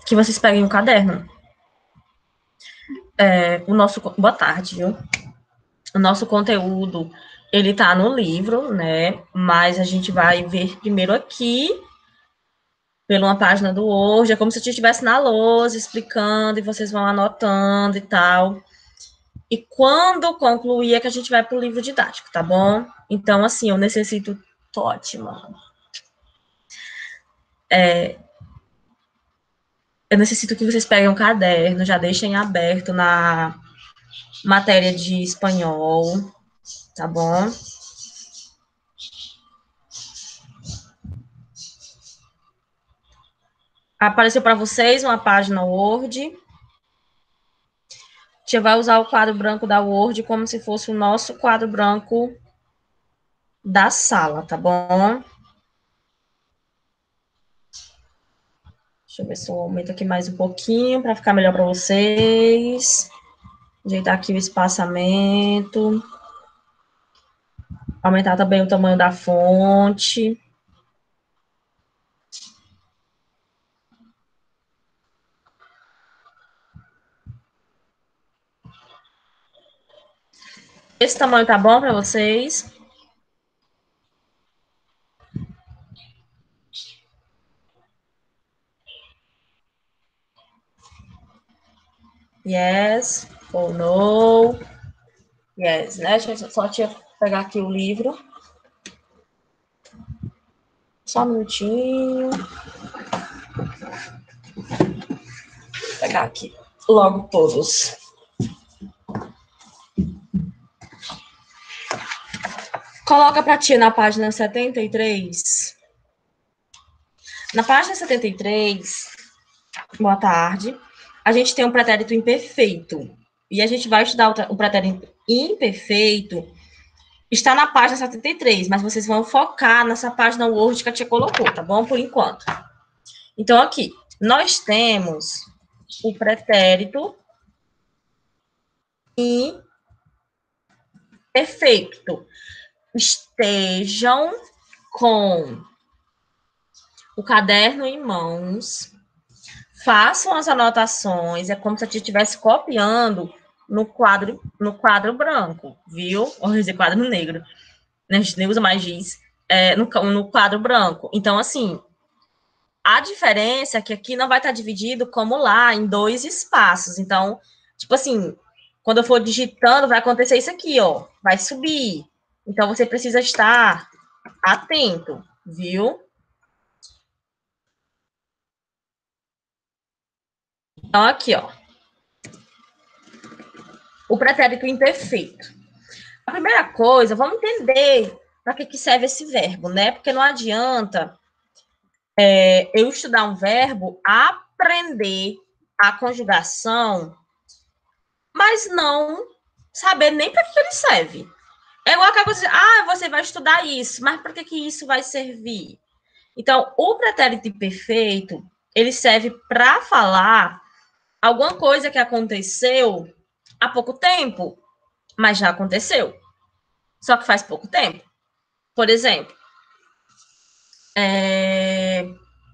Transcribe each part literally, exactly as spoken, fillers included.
que vocês peguem o caderno. É, o nosso, boa tarde, viu? O nosso conteúdo, ele tá no livro, né? Mas a gente vai ver primeiro aqui, pela uma página do Word, é como se eu estivesse na lousa explicando e vocês vão anotando e tal. E quando concluir é que a gente vai para o livro didático, tá bom? Então, assim, eu necessito... Tô ótima. É, eu necessito que vocês peguem um caderno, já deixem aberto na matéria de espanhol, tá bom? Apareceu para vocês uma página Word. A gente vai usar o quadro branco da Word como se fosse o nosso quadro branco da sala, tá bom? Deixa eu ver se eu aumento aqui mais um pouquinho para ficar melhor para vocês. Ajeitar aqui o espaçamento. Aumentar também o tamanho da fonte. Esse tamanho tá bom para vocês? Yes ou no? Yes, né? Deixa eu só te pegar aqui o livro. Só um minutinho. Vou pegar aqui logo todos. Coloca para ti na página setenta e três. Na página setenta e três, boa tarde, a gente tem um pretérito imperfeito. E a gente vai estudar o pretérito imperfeito. Está na página setenta e três, mas vocês vão focar nessa página Word que a tia colocou, tá bom? Por enquanto. Então, aqui, nós temos o pretérito imperfeito. Estejam com o caderno em mãos, façam as anotações, é como se a tia estivesse copiando no quadro, no quadro branco, viu? Ou dizer quadro negro, né? A gente nem usa mais giz, é, no, no quadro branco. Então, assim, a diferença é que aqui não vai estar dividido como lá, em dois espaços. Então, tipo assim, quando eu for digitando, vai acontecer isso aqui, ó, vai subir. Então, você precisa estar atento, viu? Então, aqui, ó. O pretérito imperfeito. A primeira coisa, vamos entender para que, que serve esse verbo, né? Porque não adianta é, eu estudar um verbo, aprender a conjugação, mas não saber nem para que, que ele serve. É igual aquela coisa, ah, você vai estudar isso, mas para que, que isso vai servir? Então, o pretérito imperfeito, ele serve para falar alguma coisa que aconteceu há pouco tempo, mas já aconteceu. Só que faz pouco tempo. Por exemplo, é...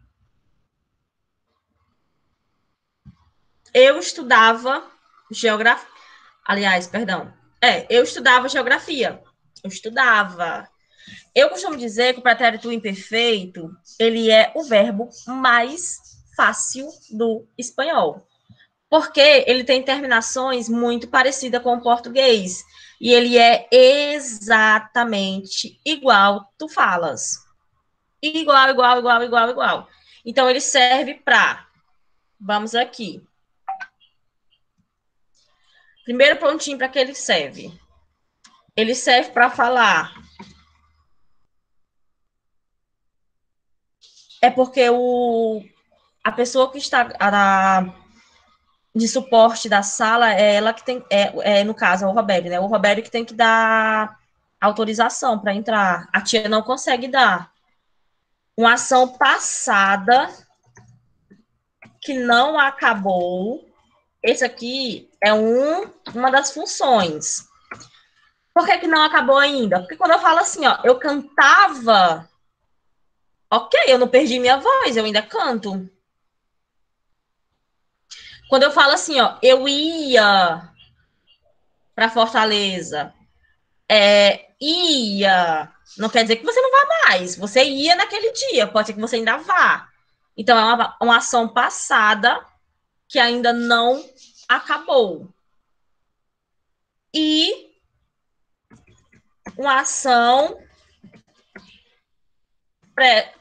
eu estudava geografia. Aliás, perdão. É, eu estudava geografia. Eu estudava. Eu costumo dizer que o pretérito imperfeito, ele é o verbo mais fácil do espanhol. Porque ele tem terminações muito parecidas com o português. E ele é exatamente igual tu falas. Igual, igual, igual, igual, igual. Então, ele serve para... Vamos aqui. Primeiro pontinho para que ele serve. Ele serve para falar. É porque o, a pessoa que está a, de suporte da sala é ela que tem, é, é no caso, é o Roberto, né? O Roberto que tem que dar autorização para entrar. A tia não consegue dar. Uma ação passada que não acabou. Esse aqui é um, uma das funções. Por que, que não acabou ainda? Porque quando eu falo assim, ó, eu cantava, ok, eu não perdi minha voz, eu ainda canto. Quando eu falo assim, ó, eu ia para Fortaleza, é, ia, não quer dizer que você não vá mais. Você ia naquele dia, pode ser que você ainda vá. Então, é uma, uma ação passada que ainda não acabou. E uma ação pre,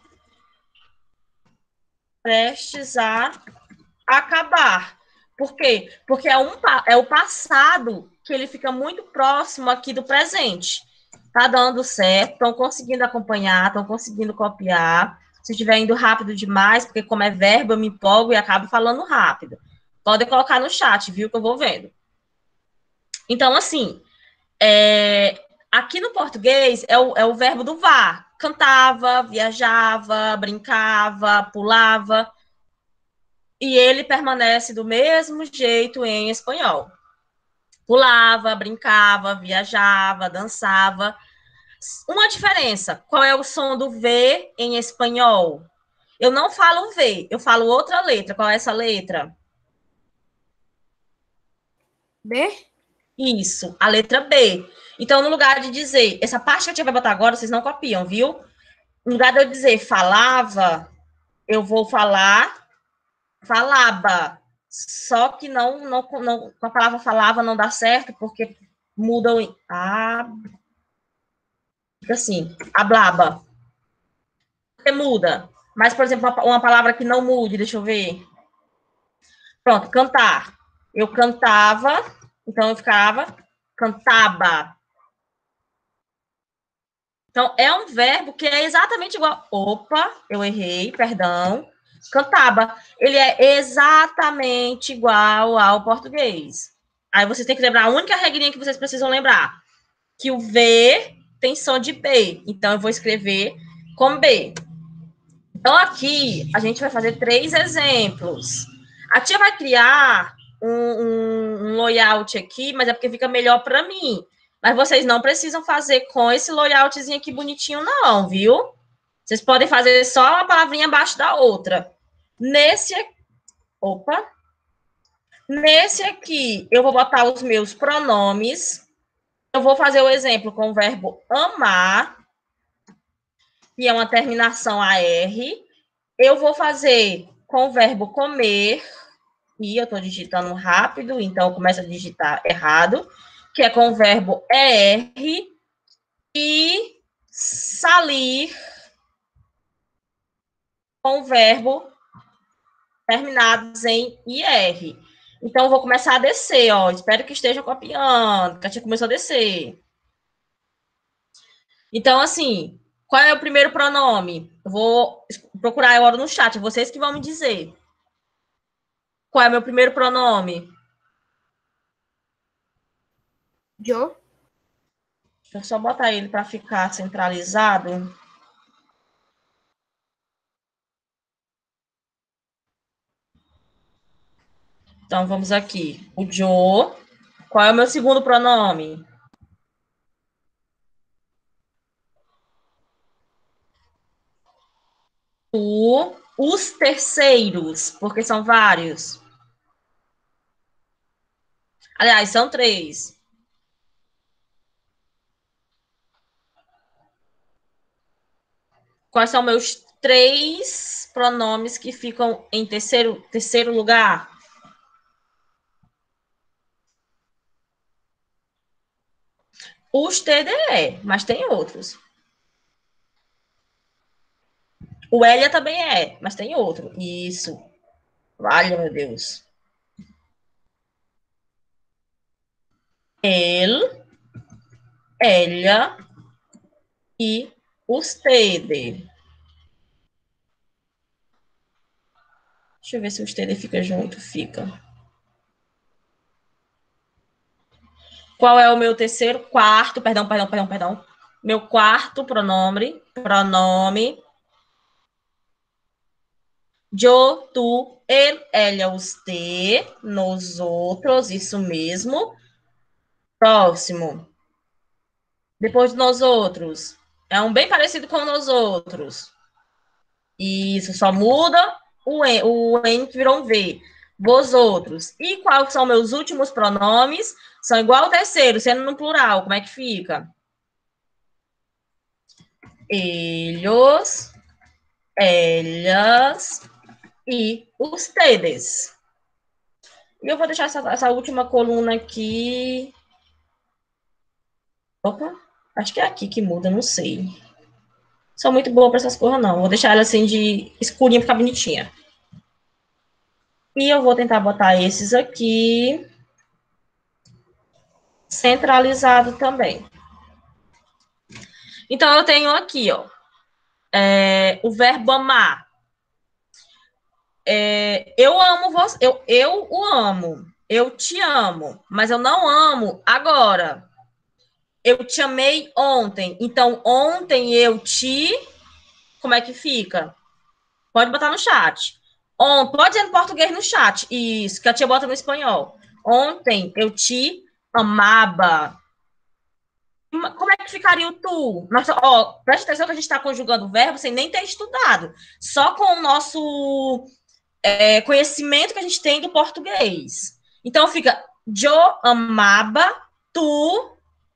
prestes a acabar. Por quê? Porque é, um, é o passado que ele fica muito próximo aqui do presente. Tá dando certo, estão conseguindo acompanhar, estão conseguindo copiar. Se estiver indo rápido demais, porque como é verbo, eu me empolgo e acabo falando rápido. Podem colocar no chat, viu, que eu vou vendo. Então, assim, é, aqui no português é o, é o verbo do vá. Cantava, viajava, brincava, pulava. E ele permanece do mesmo jeito em espanhol. Pulava, brincava, viajava, dançava. Uma diferença: qual é o som do V em espanhol? Eu não falo V, eu falo outra letra. Qual é essa letra? B? Isso, a letra B. Então, no lugar de dizer, essa parte que a gente vai botar agora, vocês não copiam, viu? No lugar de eu dizer falava, eu vou falar falava. Só que não, não, não com a palavra falava não dá certo, porque muda o. Ah, fica assim, hablaba. Porque muda. Mas, por exemplo, uma, uma palavra que não mude, deixa eu ver. Pronto, cantar. Eu cantava, então eu ficava cantava. Então, é um verbo que é exatamente igual. Opa, eu errei, perdão. Cantava. Ele é exatamente igual ao português. Aí vocês têm que lembrar a única regrinha que vocês precisam lembrar. Que o V tem som de B. Então, eu vou escrever com B. Então, aqui, a gente vai fazer três exemplos. A tia vai criar um, um, um layout aqui, mas é porque fica melhor para mim. Mas vocês não precisam fazer com esse layoutzinho aqui bonitinho, não, viu? Vocês podem fazer só uma palavrinha abaixo da outra. Nesse aqui, opa. Nesse aqui, eu vou botar os meus pronomes. Eu vou fazer o exemplo com o verbo amar, que é uma terminação a R. Eu vou fazer com o verbo comer, e eu estou digitando rápido, então começa a digitar errado, que é com o verbo er, e salir com o verbo terminados em ir. Então, eu vou começar a descer, ó. Espero que estejam copiando, que a gente começou a descer. Então, assim, qual é o primeiro pronome? Eu vou procurar agora no chat, vocês que vão me dizer. Qual é o meu primeiro pronome? Yo. Deixa eu só botar ele para ficar centralizado. Então, vamos aqui. O Joe. Qual é o meu segundo pronome? Tu. Os terceiros, porque são vários. Aliás, são três. Quais são meus três pronomes que ficam em terceiro, terceiro lugar? Os T D E, mas tem outros. O Elia também é, mas tem outro. Isso. Vale, meu Deus. Ele, ela e usted. Deixa eu ver se o usted fica junto. Fica. Qual é o meu terceiro, quarto, perdão, perdão, perdão, perdão. Meu quarto pronome, pronome. Yo, tu, ele, ela, usted, nós outros, isso mesmo. Próximo. Depois de nós outros. É um bem parecido com nós outros. Isso, só muda o N, o N que virou um V. vosotros. E quais são meus últimos pronomes? São igual ao terceiro, sendo no plural. Como é que fica? Ellos, ellas e ustedes. E eu vou deixar essa, essa última coluna aqui. Opa, acho que é aqui que muda, não sei. Sou muito boa para essas coisas, não. Vou deixar ela assim de escurinha para ficar bonitinha. E eu vou tentar botar esses aqui centralizado também. Então, eu tenho aqui, ó, é, o verbo amar. É, eu amo você, eu, eu o amo, eu te amo, mas eu não amo agora. Eu te amei ontem, então ontem eu te. Como é que fica? Pode botar no chat. On, pode dizer em português no chat. Isso, que a tia bota no espanhol. Ontem eu te amava. Como é que ficaria o tu? Nossa, ó, presta atenção que a gente está conjugando o verbo sem nem ter estudado. Só com o nosso é, conhecimento que a gente tem do português. Então fica yo amaba, tu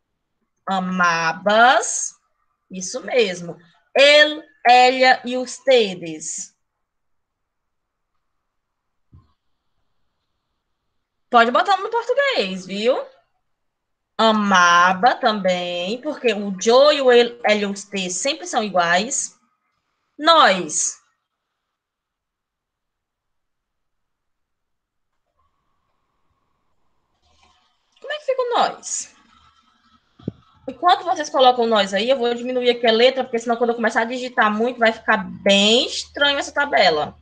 amabas. Isso mesmo. Ele, ela e ustedes. Pode botar no português, viu? Amaba também, porque o Joe e o ele, ele e o T sempre são iguais. Nós. Como é que fica o nós? Enquanto vocês colocam nós aí, eu vou diminuir aqui a letra, porque senão quando eu começar a digitar muito, vai ficar bem estranho essa tabela.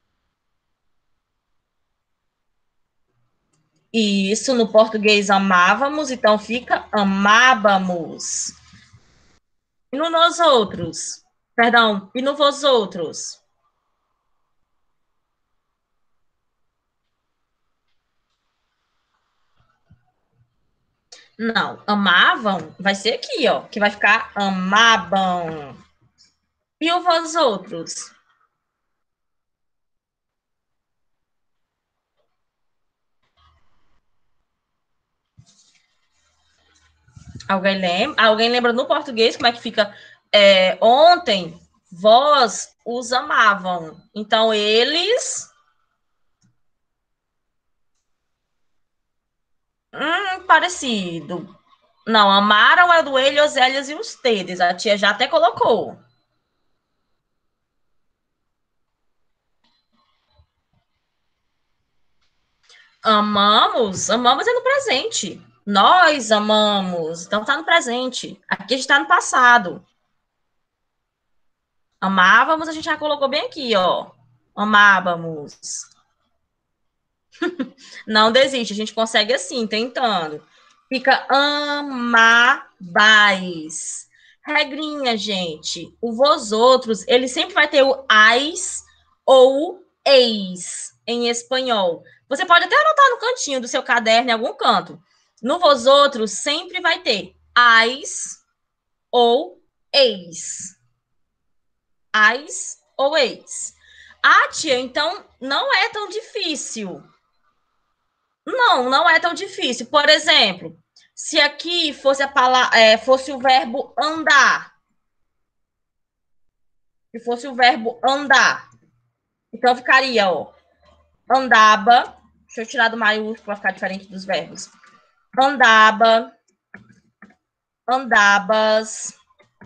E isso no português amávamos, então fica amábamos. E no nós outros? Perdão, e no vós outros? Não, amavam vai ser aqui, ó, que vai ficar amavam. E o vós outros? Alguém lembra? Alguém lembra no português como é que fica? É, ontem, vós os amavam. Então, eles. Hum, parecido. Não, amaram é do ele, os eles e os tedes. A tia já até colocou. Amamos, amamos é no presente. Nós amamos, então tá no presente. Aqui a gente tá no passado. Amávamos, a gente já colocou bem aqui, ó. Amávamos. Não desiste, a gente consegue assim, tentando. Fica amabais. Regrinha, gente. O vós outros, ele sempre vai ter o ais ou eis em espanhol. Você pode até anotar no cantinho do seu caderno, em algum canto. No vós outros, sempre vai ter ais ou eis. Ais ou eis. Ah, tia, então não é tão difícil. Não, não é tão difícil. Por exemplo, se aqui fosse a palavra, é, fosse o verbo andar, se fosse o verbo andar, então ficaria, ó, andava. Deixa eu tirar do maiúsculo para ficar diferente dos verbos. Andava, andabas,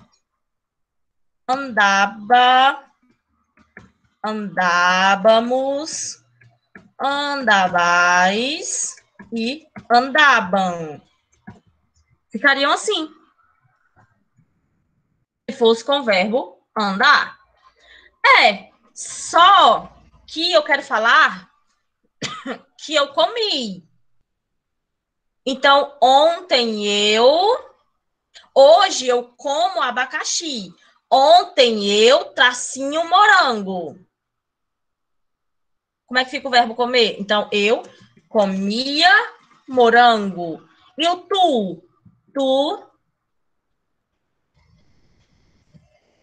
andava, andávamos, andavais e andavam. Ficariam assim, se fosse com o verbo andar. É, só que eu quero falar que eu comi. Então, ontem eu. Hoje eu como abacaxi. Ontem eu tracinho morango. Como é que fica o verbo comer? Então, eu comia morango. E o tu? Tu.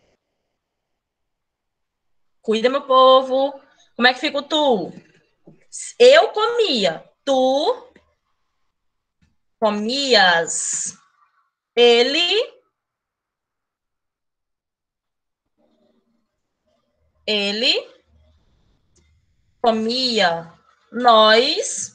Cuida, meu povo. Como é que fica o tu? Eu comia. Tu comias. Ele. Ele comia. Nós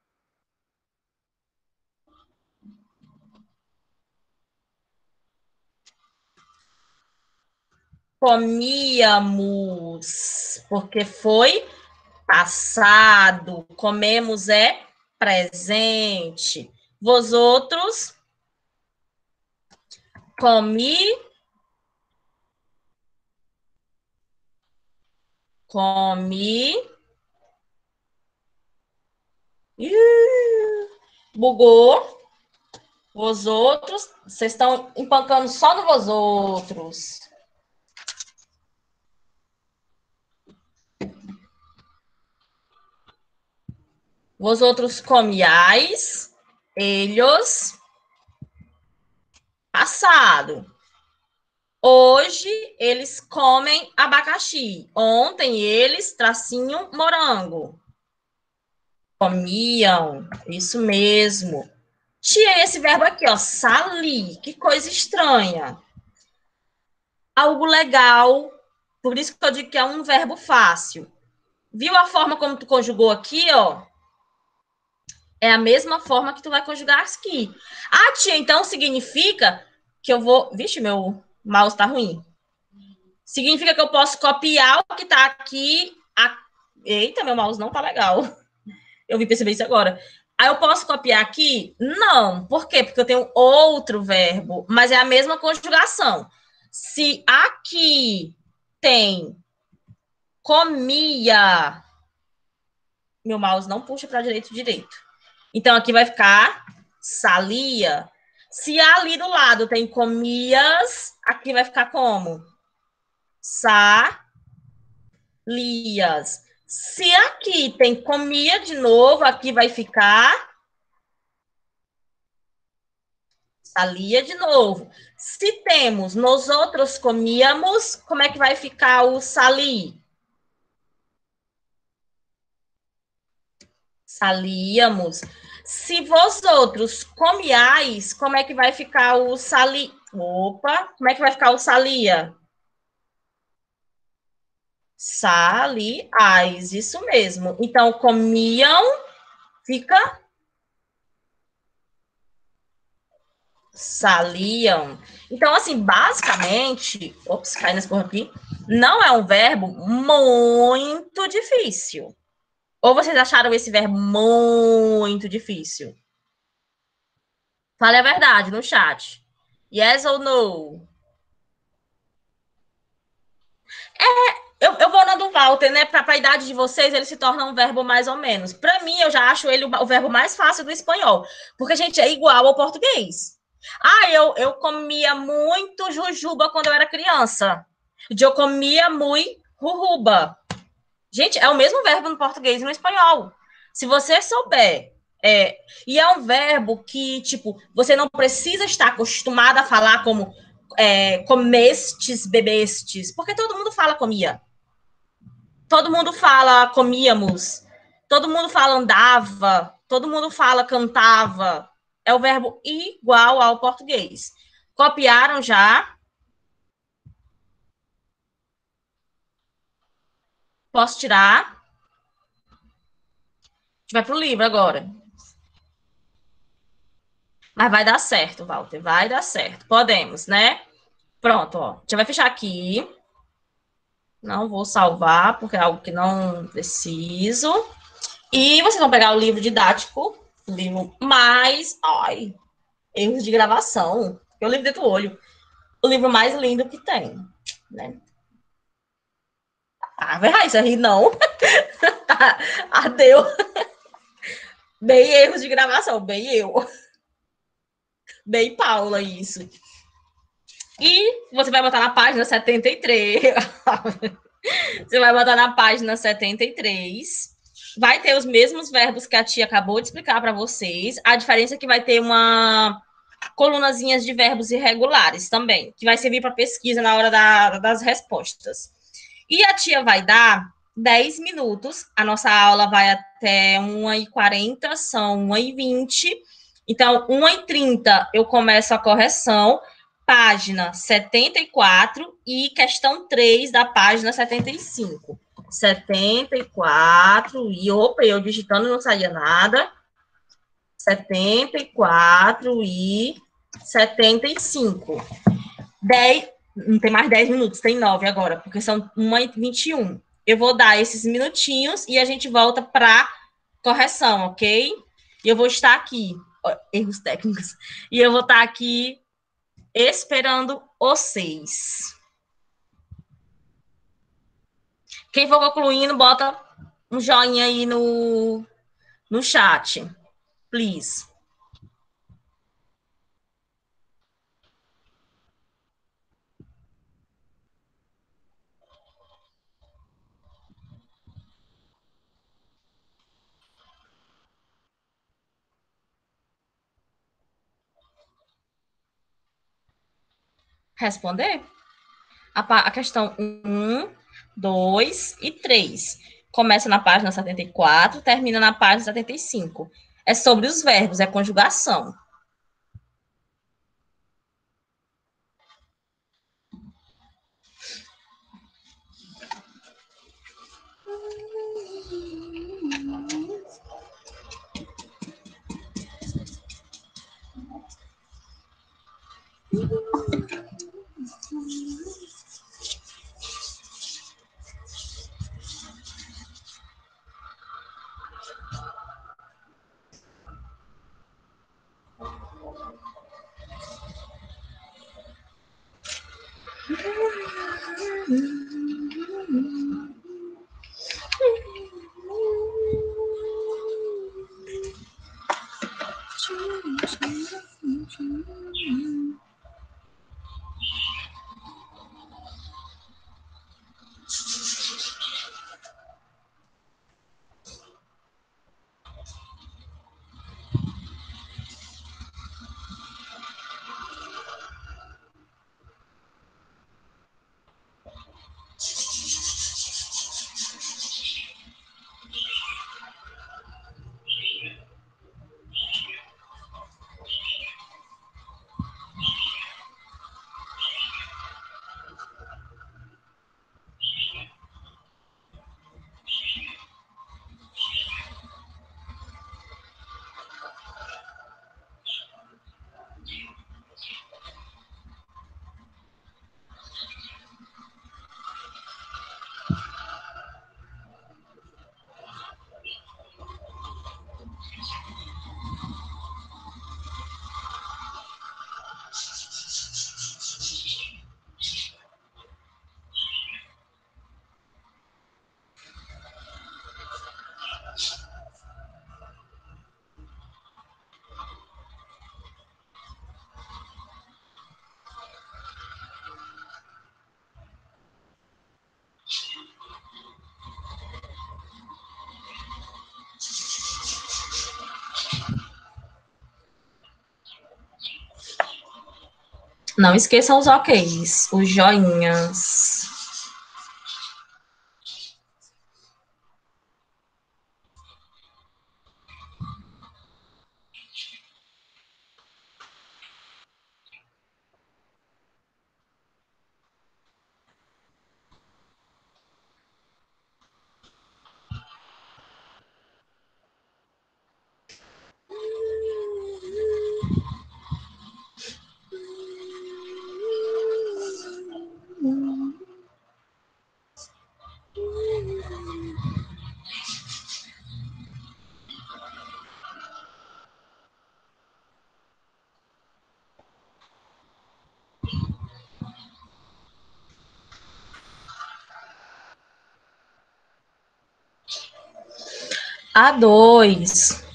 comíamos, porque foi passado. Comemos é presente. Vós outros comi, comi. Ih, bugou. Vós outros, vocês estão empancando só no vós outros. Vós outros comiais, eles, passado. Hoje eles comem abacaxi. Ontem eles, tracinho, morango. Comiam, isso mesmo. Tinha esse verbo aqui, ó, salir. Que coisa estranha. Algo legal. Por isso que eu digo que é um verbo fácil. Viu a forma como tu conjugou aqui, ó? É a mesma forma que tu vai conjugar aqui. Ah, tia, então significa que eu vou... Vixe, meu mouse tá ruim. Significa que eu posso copiar o que tá aqui. A... Eita, meu mouse não tá legal. Eu vim perceber isso agora. Aí eu posso copiar aqui? Não. Por quê? Porque eu tenho outro verbo, mas é a mesma conjugação. Se aqui tem comia, meu mouse não puxa para direito direito. Então, aqui vai ficar salia. Se ali do lado tem comias, aqui vai ficar como? Salias. Se aqui tem comia de novo, aqui vai ficar salia de novo. Se temos nós outros comíamos, como é que vai ficar o sali? Salíamos. Se vós outros comiais, como é que vai ficar o sali? Opa, como é que vai ficar o salia? Saliais, isso mesmo. Então, comiam, fica saliam. Então, assim, basicamente, ops, cai nessa porra aqui, não é um verbo muito difícil. Ou vocês acharam esse verbo muito difícil? Fale a verdade no chat. Yes ou no? É, eu, eu vou na do Walter, né? Para a idade de vocês, ele se torna um verbo mais ou menos. Para mim, eu já acho ele o, o verbo mais fácil do espanhol. Porque, gente, é igual ao português. Ah, eu, eu comia muito jujuba quando eu era criança. Eu comia muito ruruba. Gente, é o mesmo verbo no português e no espanhol. Se você souber. É, e é um verbo que, tipo, você não precisa estar acostumado a falar como é, comestes, bebestes, porque todo mundo fala comia. Todo mundo fala comíamos. Todo mundo fala andava. Todo mundo fala cantava. É o verbo igual ao português. Copiaram já? Posso tirar? A gente vai pro livro agora. Mas vai dar certo, Walter. Vai dar certo. Podemos, né? Pronto, ó. A gente vai fechar aqui. Não vou salvar, porque é algo que não preciso. E vocês vão pegar o livro didático, o livro mais... Ai, erros de gravação. Eu livro dentro do olho. O livro mais lindo que tem, né? Ah, vai isso aí, não. Tá, adeus. Bem erros de gravação, bem eu. Bem Paula, isso. E você vai botar na página setenta e três. Você vai botar na página setenta e três. Vai ter os mesmos verbos que a tia acabou de explicar para vocês. A diferença é que vai ter uma colunazinhas de verbos irregulares também, que vai servir para pesquisa na hora da, das respostas. E a tia vai dar dez minutos. A nossa aula vai até até uma e quarenta, são uma e vinte. Então, uma e trinta eu começo a correção, página setenta e quatro e questão três da página setenta e cinco. setenta e quatro, e opa, eu digitando não saía nada. setenta e quatro e setenta e cinco. dez, não tem mais dez minutos, tem nove agora, porque são uma e vinte e um. Eu vou dar esses minutinhos e a gente volta para correção, ok? E eu vou estar aqui, ó, erros técnicos, e eu vou estar aqui esperando vocês. Quem for concluindo, bota um joinha aí no, no chat, please. Responder? A, a questão um, dois e três. Começa na página setenta e quatro, termina na página setenta e cinco. É sobre os verbos, é conjugação. Não esqueçam os OKs, os joinhas. A dois,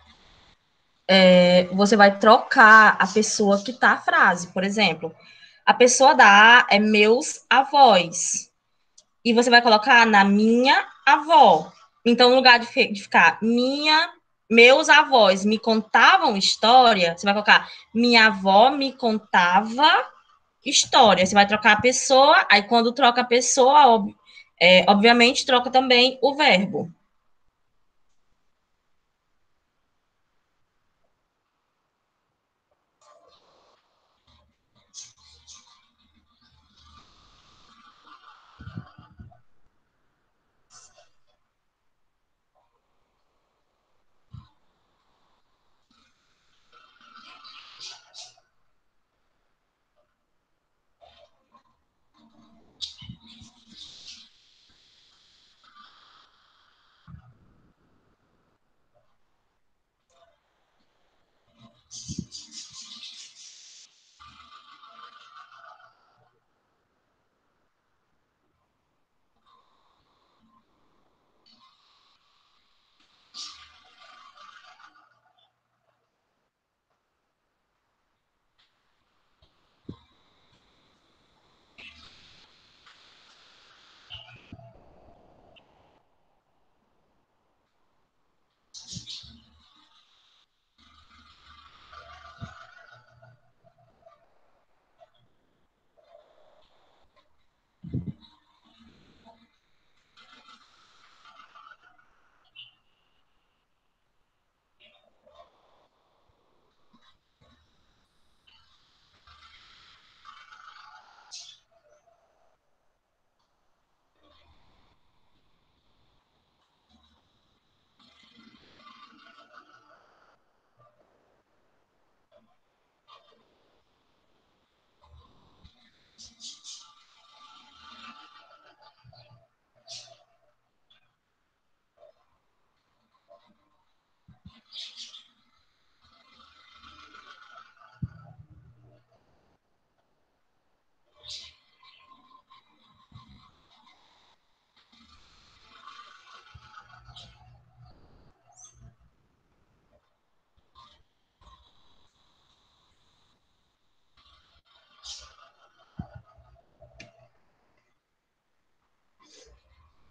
é, você vai trocar a pessoa que tá a frase. Por exemplo, a pessoa da A é meus avós. E você vai colocar na minha avó. Então, no lugar de, de ficar minha, meus avós me contavam história, você vai colocar minha avó me contava história. Você vai trocar a pessoa, aí quando troca a pessoa, ob, é, obviamente troca também o verbo.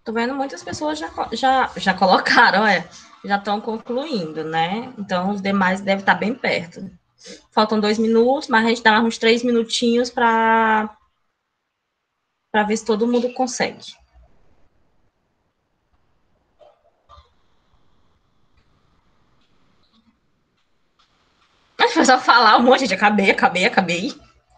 Tô vendo muitas pessoas já, já, já colocaram, é, já estão concluindo, né? Então, os demais devem estar bem perto. Faltam dois minutos, mas a gente dá uns três minutinhos para para ver se todo mundo consegue. Foi só falar um monte de acabei, acabei, acabei.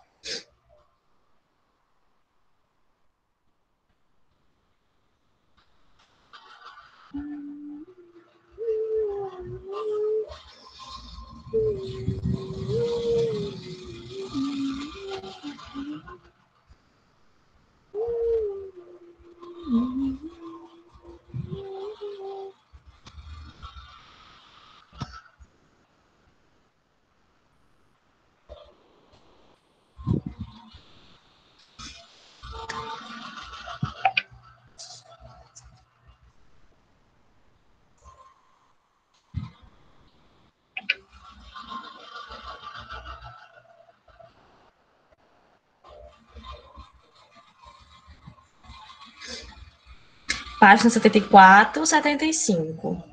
Página setenta e quatro, setenta e cinco.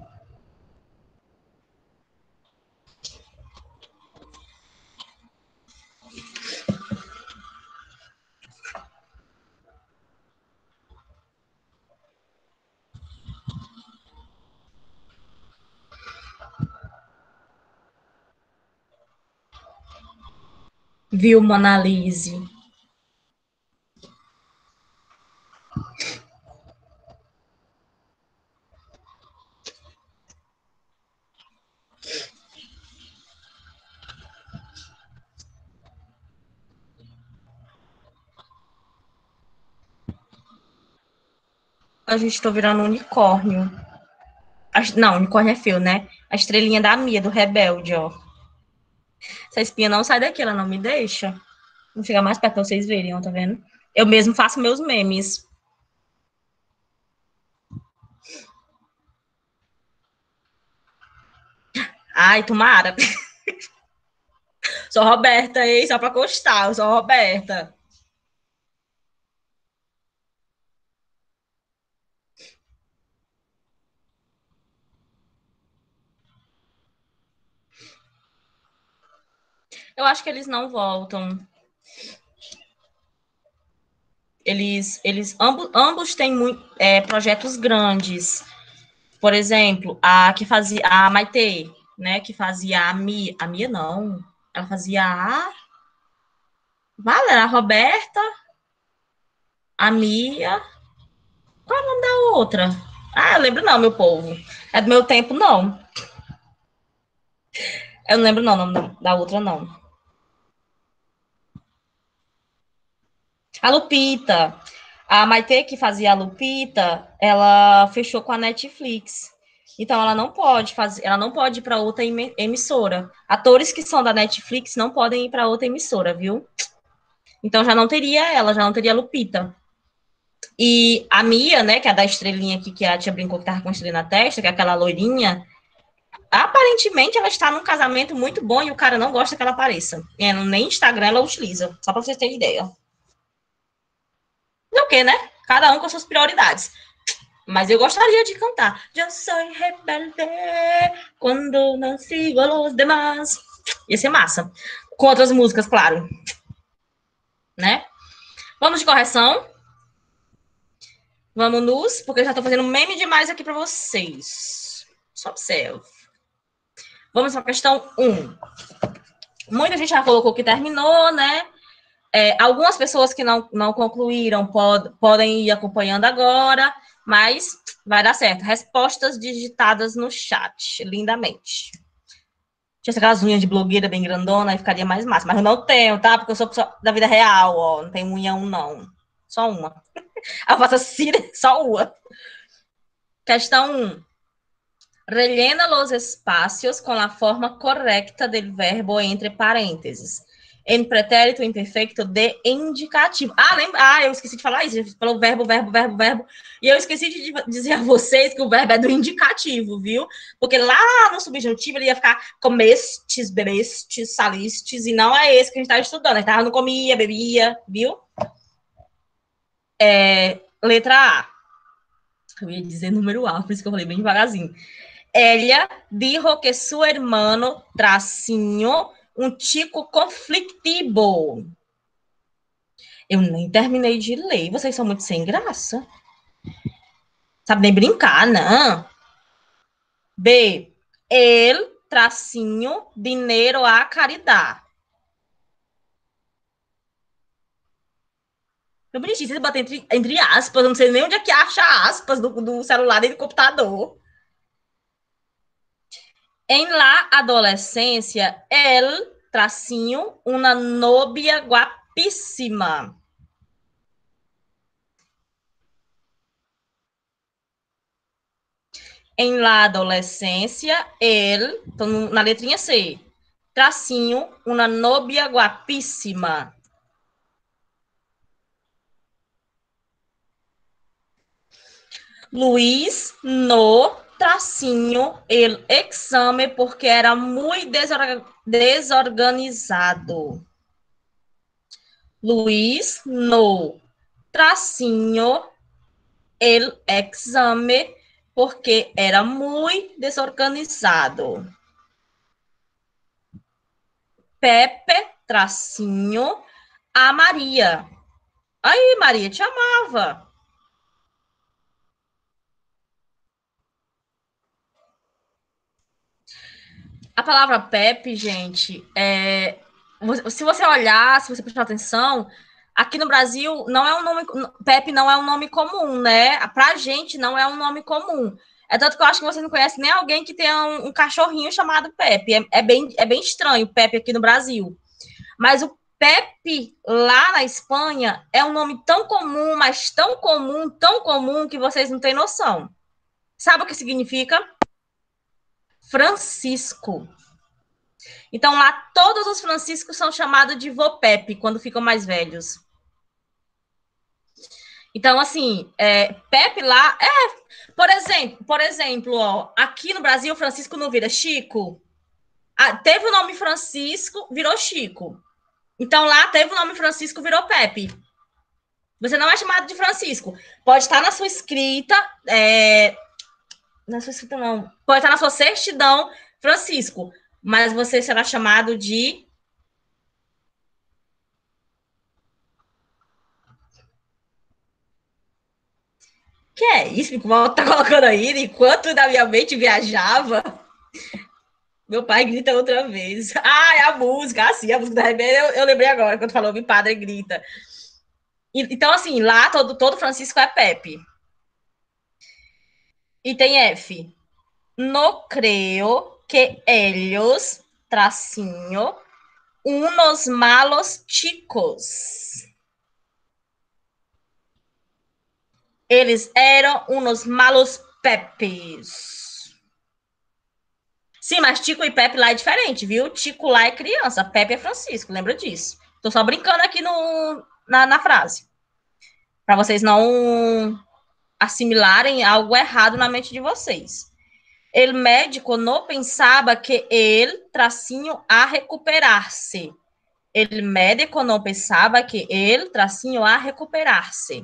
Viu, Monalise? A gente tô virando um unicórnio. Não, unicórnio é feio, né? A estrelinha da Mia, do Rebelde, ó. Essa espinha não sai daqui, ela não me deixa. Vou chegar mais perto pra vocês verem, ó, tá vendo? Eu mesmo faço meus memes. Ai, tomara. Sou Roberta, hein? Só pra constar, eu sou Roberta. Eu acho que eles não voltam. Eles, eles ambos, ambos têm muito, é, projetos grandes. Por exemplo, a que fazia a Maitê, né? Que fazia a Mia. A Mia não. Ela fazia a. Vale, a Roberta, a Mia. Qual é o nome da outra? Ah, eu lembro não, meu povo. É do meu tempo, não. Eu não lembro não, o nome da outra, não. A Lupita. A Maitê, que fazia a Lupita, ela fechou com a Netflix. Então ela não pode fazer, ela não pode ir para outra emissora. Atores que são da Netflix não podem ir para outra emissora, viu? Então já não teria ela, já não teria a Lupita. E a Mia, né, que é a da estrelinha aqui, que a tia brincou que tava com estrela na testa, que é aquela loirinha, aparentemente ela está num casamento muito bom e o cara não gosta que ela apareça. É, nem Instagram ela utiliza, só para vocês terem ideia. Não o quê, né? Cada um com suas prioridades. Mas eu gostaria de cantar. Eu sou rebelde quando não sigo os demais. Ia ser massa. Com outras músicas, claro. Né? Vamos de correção. Vamos nos, porque eu já tô fazendo meme demais aqui para vocês. Só observe. Vamos para a questão um. Muita gente já colocou que terminou, né? É, algumas pessoas que não, não concluíram pod, podem ir acompanhando agora, mas vai dar certo. Respostas digitadas no chat, lindamente. Tinha aquelas unhas de blogueira bem grandona e ficaria mais massa. Mas eu não tenho, tá? Porque eu sou pessoa da vida real, ó. Não tenho unha um, não. Só uma. Eu faço assim, só uma. Questão um. Rellena los espacios com a forma correcta del verbo entre parênteses. Em pretérito imperfeito de indicativo. Ah, lembra? Ah, eu esqueci de falar isso. Você falou verbo, verbo, verbo, verbo. E eu esqueci de dizer a vocês que o verbo é do indicativo, viu? Porque lá no subjuntivo ele ia ficar comestes, bebestes, salistes, e não é esse que a gente estava estudando. A gente estava no comia, bebia, viu? É, letra A. Eu ia dizer número A, por isso que eu falei bem devagarzinho. Ella dijo que su hermano tracinho um tico conflictivo. Eu nem terminei de ler. Vocês são muito sem graça. Sabe nem brincar, não. B. El tracinho dinheiro a caridade. Eu bonitinho, você bota entre, entre aspas, eu não sei nem onde é que acha aspas do, do celular e do computador. Em la adolescência, el tracinho uma novia guapíssima. Em la adolescência, ele, tô na letrinha C, tracinho, uma novia guapíssima. Luiz no tracinho el exame porque era muito desorganizado. Luiz no tracinho el exame porque era muito desorganizado. Pepe, tracinho, a Maria. Aí, Maria, te amava. A palavra Pepe, gente, é... se você olhar, se você prestar atenção, aqui no Brasil não é um nome, Pepe não é um nome comum, né? Pra gente não é um nome comum. É tanto que eu acho que você não conhece nem alguém que tenha um, um cachorrinho chamado Pepe. É, é, bem, é bem estranho Pepe aqui no Brasil. Mas o Pepe lá na Espanha é um nome tão comum, mas tão comum, tão comum que vocês não têm noção. Sabe o que significa? Francisco. Então lá todos os franciscos são chamados de vô Pepe quando ficam mais velhos. Então, assim, é, Pepe lá é, por exemplo, por exemplo, ó, aqui no Brasil, Francisco não vira Chico. Ah, teve o nome Francisco, virou Chico. Então lá teve o nome Francisco, virou Pepe. Você não é chamado de Francisco. Pode estar na sua escrita, é, na sua escrita não, pode estar na sua certidão Francisco, mas você será chamado de que é isso? Que o tá colocando aí enquanto na minha mente viajava. Meu pai grita outra vez. Ah, é a música. Ah, sim, a música da Rebelde. Eu, eu lembrei agora, quando falou, meu padre grita. E, então, assim, lá todo, todo Francisco é Pepe. E tem F. No creo que ellos, tracinho, unos malos chicos. Eles eram unos malos pepes. Sim, mas Tico e Pepe lá é diferente, viu? Tico lá é criança, Pepe é Francisco, lembra disso. Tô só brincando aqui no, na, na frase. Para vocês não assimilarem algo errado na mente de vocês. El médico não pensava que ele, tracinho, a recuperar-se. El médico não pensava que ele, tracinho, a recuperar-se.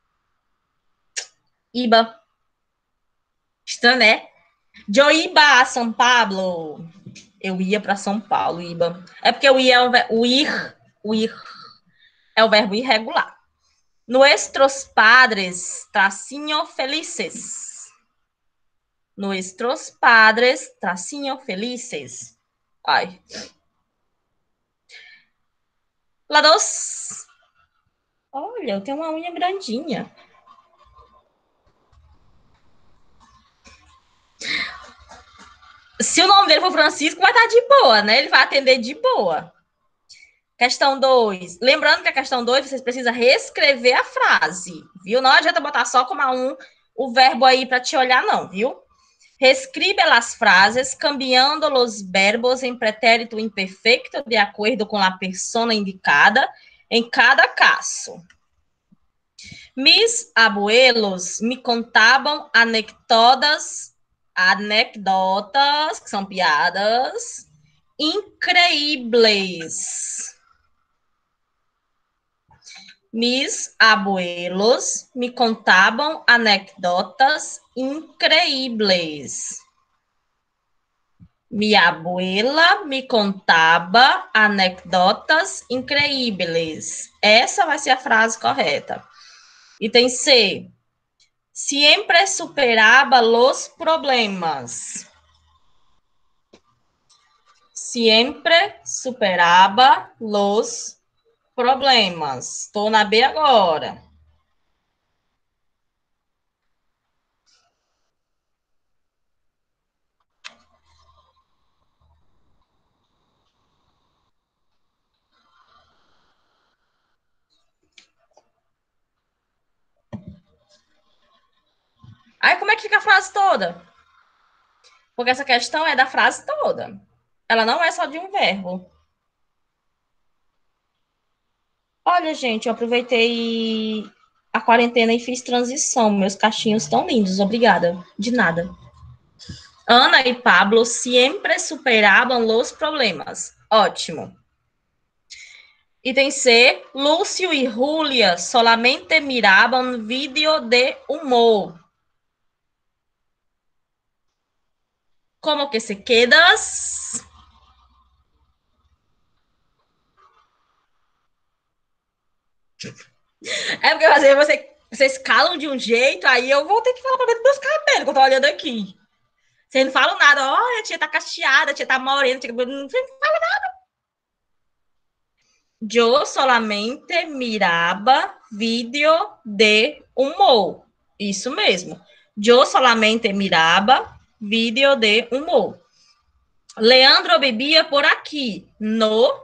Iba. Estranho, né? Eu iba a São Paulo. Eu ia para São Paulo, iba. É porque o, ia é o, o ir, o ir é o verbo irregular. Nuestros padres, tracinho, felices. Nuestros padres, tracinho, felices. Ai. La dos. Olha, eu tenho uma unha grandinha. Se o nome dele for Francisco, vai estar de boa, né? Ele vai atender de boa. Questão dois. Lembrando que a questão dois, vocês precisam reescrever a frase, viu? Não adianta botar só como a um o verbo aí para te olhar, não, viu? Reescribe as frases cambiando os verbos em pretérito imperfeito de acordo com a persona indicada em cada caso. Mis abuelos me contavam anedotas, anedotas, que são piadas, incríveis. Mis abuelos me contavam anedotas increíbles. Minha abuela me contava anedotas increíbles. Essa vai ser a frase correta. Item C. Siempre superaba los problemas. Siempre superaba los problemas. Estou na B agora. Aí, como é que fica a frase toda? Porque essa questão é da frase toda. Ela não é só de um verbo. Olha, gente, eu aproveitei a quarentena e fiz transição. Meus cachinhos estão lindos, obrigada. De nada. Ana e Pablo sempre superavam os problemas. Ótimo. Item C. Lúcio e Julia solamente miravam vídeo de humor. Como que se quedas? É porque assim, você, vocês calam de um jeito, aí eu vou ter que falar pra dentro dos meus cabelos, que eu tô olhando aqui. Vocês não falam nada. Olha, a tia tá cacheada, a tia tá morena, a tia... não fala nada. Eu solamente mirava vídeo de humor. Isso mesmo. Eu solamente mirava vídeo de humor. Leandro bebia por aqui, no...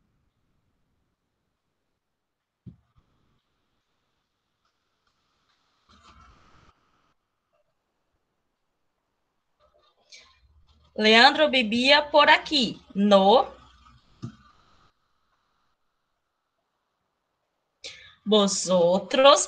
Leandro bebia por aqui, no... Vosotros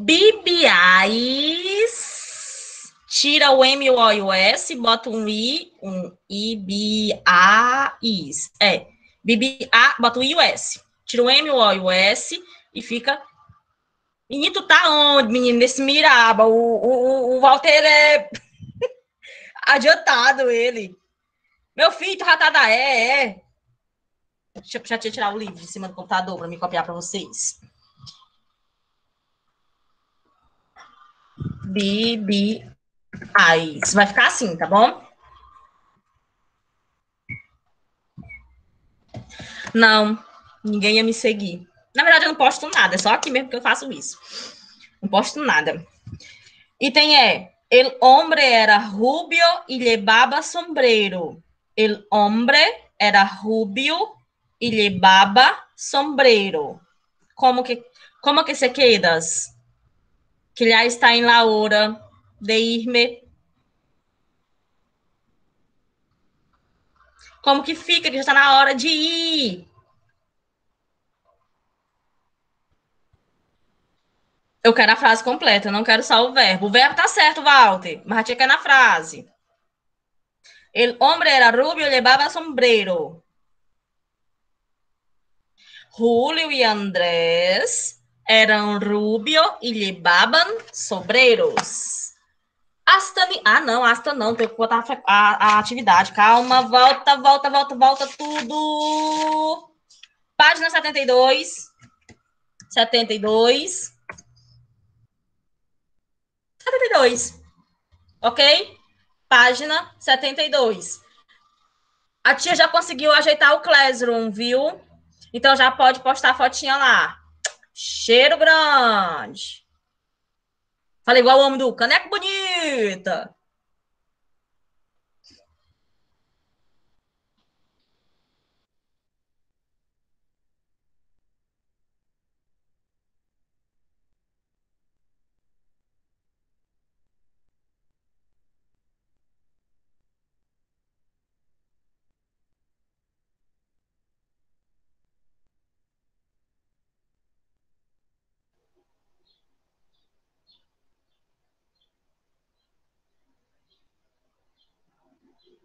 bibiais... Tira o M, o O e o S, bota um I, um I, B, A, Is. É, bibi, A, bota o I e o S. Tira o M, o O e o S e fica... Menino, tu tá onde, menino? Nesse Miraba. O, o, o Walter é adiantado, ele. Meu filho, tu já tá da é, é. Deixa eu, deixa eu tirar o livro de cima do computador para me copiar para vocês. Bibi. Aí, isso vai ficar assim, tá bom? Não, ninguém ia me seguir. Na verdade, eu não posto nada, é só aqui mesmo que eu faço isso. Não posto nada. Item é, el hombre era rubio y llevaba sombrero. El hombre era rubio y llevaba sombrero. Como que, como que se quedas? Que já está em la hora de irme. Como que fica? Que já está na hora de ir. Eu quero a frase completa, eu não quero só o verbo. O verbo tá certo, Walter, mas a tia quer na frase. El hombre era rubio y llevaba sombrero. Julio y Andrés eram rubio e llevaban sombreros. Asta, ah, não, Asta não, tem que botar a, a atividade. Calma, volta, volta, volta, volta tudo. Página setenta e dois. setenta e dois. setenta e dois. Ok? Página setenta e dois. A tia já conseguiu ajeitar o Classroom, viu? Então já pode postar a fotinha lá. Cheiro grande. Falei igual o homem do caneco bonita.